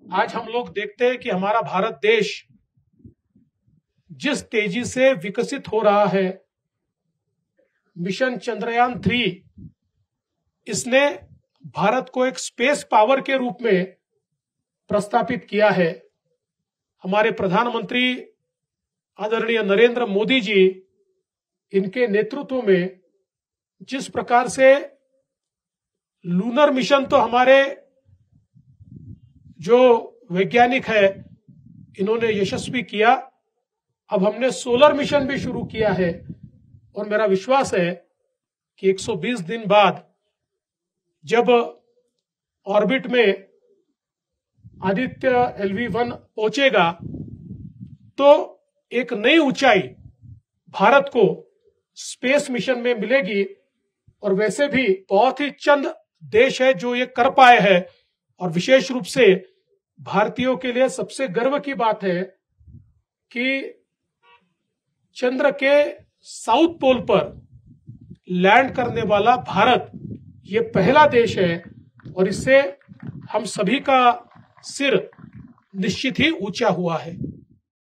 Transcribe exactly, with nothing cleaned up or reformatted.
आज हम लोग देखते हैं कि हमारा भारत देश जिस तेजी से विकसित हो रहा है, मिशन चंद्रयान थ्री इसने भारत को एक स्पेस पावर के रूप में प्रस्थापित किया है। हमारे प्रधानमंत्री आदरणीय नरेंद्र मोदी जी इनके नेतृत्व में जिस प्रकार से लूनर मिशन तो हमारे जो वैज्ञानिक है इन्होंने यशस्वी किया, अब हमने सोलर मिशन भी शुरू किया है और मेरा विश्वास है कि एक सौ बीस दिन बाद जब ऑर्बिट में आदित्य एल वी वन पहुंचेगा तो एक नई ऊंचाई भारत को स्पेस मिशन में मिलेगी। और वैसे भी बहुत ही चंद देश है जो ये कर पाए हैं और विशेष रूप से भारतीयों के लिए सबसे गर्व की बात है कि चंद्र के साउथ पोल पर लैंड करने वाला भारत ये पहला देश है और इससे हम सभी का सिर निश्चित ही ऊंचा हुआ है।